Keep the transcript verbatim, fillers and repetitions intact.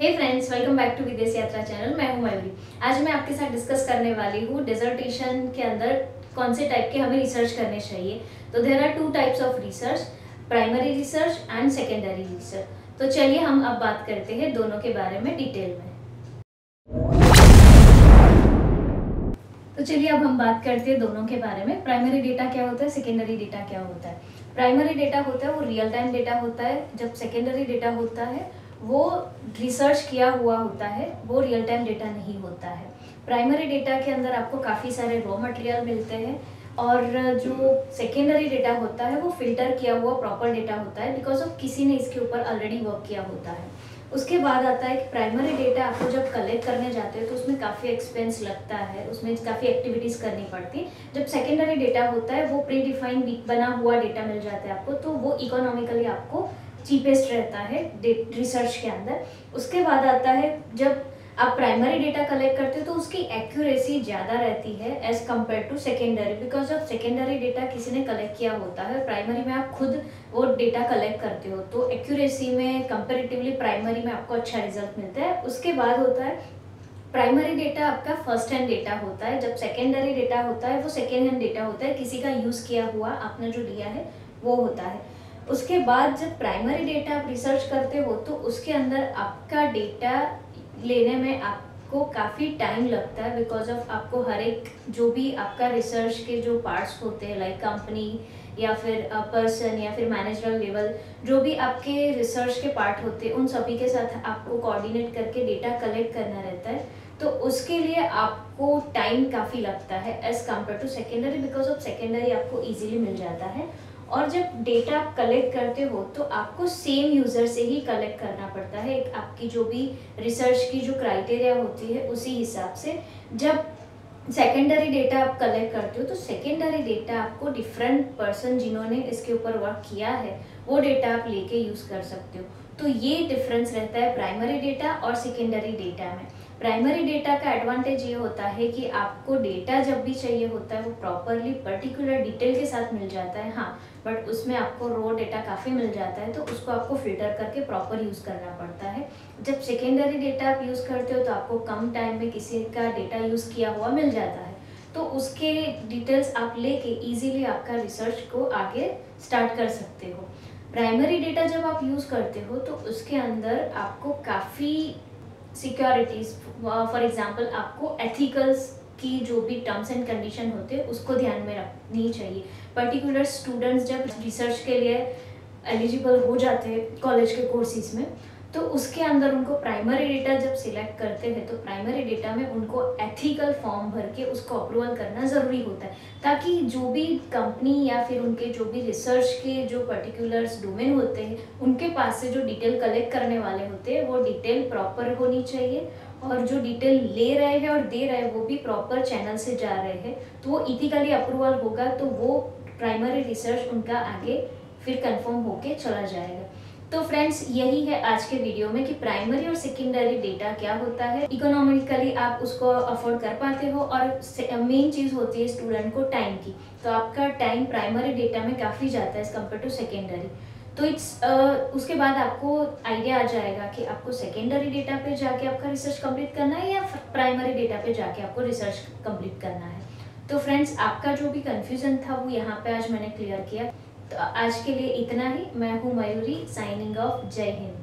Hey friends, welcome back to विदेश यात्रा channel. मैं हूं मयूरी। आज मैं आपके साथ डिस्कस करने वाली हूं डिसर्टेशन के अंदर कौन से टाइप के हमें रिसर्च करने चाहिए। तो there are two types of research, primary research and secondary research. तो चलिए हम अब बात करते हैं दोनों के बारे में डिटेल में। तो चलिए अब हम बात करते हैं दोनों के बारे में। प्राइमरी डेटा क्या होता है, सेकेंडरी डेटा क्या होता है। प्राइमरी डेटा होता है वो रियल टाइम डेटा होता है, जब सेकेंडरी डेटा होता है वो रिसर्च किया हुआ होता है, वो रियल टाइम डेटा नहीं होता है। प्राइमरी डेटा के अंदर आपको काफ़ी सारे रॉ मटेरियल मिलते हैं और जो सेकेंडरी डेटा होता है वो फिल्टर किया हुआ प्रॉपर डेटा होता है, बिकॉज ऑफ किसी ने इसके ऊपर ऑलरेडी वर्क किया होता है। उसके बाद आता है कि प्राइमरी डेटा आपको जब कलेक्ट करने जाते हो तो उसमें काफ़ी एक्सपेंस लगता है, उसमें काफ़ी एक्टिविटीज़ करनी पड़ती है। जब सेकेंडरी डेटा होता है वो प्री डिफाइंड बना हुआ डेटा मिल जाता है आपको, तो वो इकोनॉमिकली आपको चीपेस्ट रहता है रिसर्च के अंदर। उसके बाद आता है जब आप प्राइमरी डेटा कलेक्ट करते हो तो उसकी एक्यूरेसी ज़्यादा रहती है as compare to secondary, because of secondary data किसी ने कलेक्ट किया होता है, प्राइमरी में आप खुद वो डेटा कलेक्ट करते हो, तो एक्यूरेसी में कंपेरेटिवली प्राइमरी में आपको अच्छा रिजल्ट मिलता है। उसके बाद होता है प्राइमरी डेटा आपका फर्स्ट हैंड डेटा होता है, जब सेकेंडरी डेटा होता है वो सेकेंड हैंड डेटा होता है, किसी का यूज़ किया हुआ आपने जो लिया है वो होता है। उसके बाद जब प्राइमरी डेटा आप रिसर्च करते हो तो उसके अंदर आपका डेटा लेने में आपको काफ़ी टाइम लगता है, बिकॉज ऑफ आपको हर एक जो भी आपका रिसर्च के जो पार्ट्स होते हैं लाइक कंपनी या फिर पर्सन या फिर मैनेजरल लेवल, जो भी आपके रिसर्च के पार्ट होते हैं उन सभी के साथ आपको कोऑर्डिनेट करके डेटा कलेक्ट करना रहता है। तो उसके लिए आपको टाइम काफ़ी लगता है as compare to secondary, because of secondary आपको ईजिली मिल जाता है। और जब डेटा आप कलेक्ट करते हो तो आपको सेम यूज़र से ही कलेक्ट करना पड़ता है, एक आपकी जो भी रिसर्च की जो क्राइटेरिया होती है उसी हिसाब से। जब सेकेंडरी डेटा आप कलेक्ट करते हो तो सेकेंडरी डेटा आपको डिफरेंट पर्सन जिन्होंने इसके ऊपर वर्क किया है वो डेटा आप लेके यूज़ कर सकते हो। तो ये डिफरेंस रहता है प्राइमरी डेटा और सेकेंडरी डेटा में। प्राइमरी डेटा का एडवांटेज ये होता है कि आपको डेटा जब भी चाहिए होता है वो प्रॉपरली पर्टिकुलर डिटेल के साथ मिल जाता है, हाँ, बट उसमें आपको रॉ डेटा काफ़ी मिल जाता है तो उसको आपको फिल्टर करके प्रॉपर यूज़ करना पड़ता है। जब सेकेंडरी डेटा आप यूज़ करते हो तो आपको कम टाइम में किसी का डेटा यूज़ किया हुआ मिल जाता है, तो उसके डिटेल्स आप लेके इजीली आपका रिसर्च को आगे स्टार्ट कर सकते हो। प्राइमरी डेटा जब आप यूज़ करते हो तो उसके अंदर आपको काफ़ी सिक्योरिटीज़, फॉर एग्जांपल आपको एथिकल्स की जो भी टर्म्स एंड कंडीशन होते हैं उसको ध्यान में रखनी चाहिए। पर्टिकुलर स्टूडेंट्स जब रिसर्च के लिए एलिजिबल हो जाते हैं कॉलेज के कोर्सेज में, तो उसके अंदर उनको प्राइमरी डेटा जब सिलेक्ट करते हैं तो प्राइमरी डेटा में उनको एथिकल फॉर्म भर के उसको अप्रूवल करना ज़रूरी होता है, ताकि जो भी कंपनी या फिर उनके जो भी रिसर्च के जो पर्टिकुलर्स डोमेन होते हैं उनके पास से जो डिटेल कलेक्ट करने वाले होते हैं वो डिटेल प्रॉपर होनी चाहिए, और जो डिटेल ले रहे हैं और दे रहे हैं वो भी प्रॉपर चैनल से जा रहे हैं, तो वो इथिकली अप्रूवल होगा तो वो प्राइमरी रिसर्च उनका आगे फिर कंफर्म होके चला जाएगा। तो फ्रेंड्स, यही है आज के वीडियो में कि प्राइमरी और सेकेंडरी डेटा क्या होता है, इकोनॉमिकली आप उसको अफोर्ड कर पाते हो, और मेन चीज़ होती है स्टूडेंट को टाइम की, तो आपका टाइम प्राइमरी डेटा में काफ़ी जाता है एज कम्पेयर टू सेकेंडरी। तो इट्स uh, उसके बाद आपको आइडिया आ जाएगा कि आपको सेकेंडरी डेटा पे जाके आपका रिसर्च कंप्लीट करना है या प्राइमरी डेटा पे जाके आपको रिसर्च कंप्लीट करना है। तो फ्रेंड्स, आपका जो भी कंफ्यूजन था वो यहाँ पे आज मैंने क्लियर किया। तो आज के लिए इतना ही। मैं हूँ मयूरी, साइनिंग ऑफ। जय हिंद।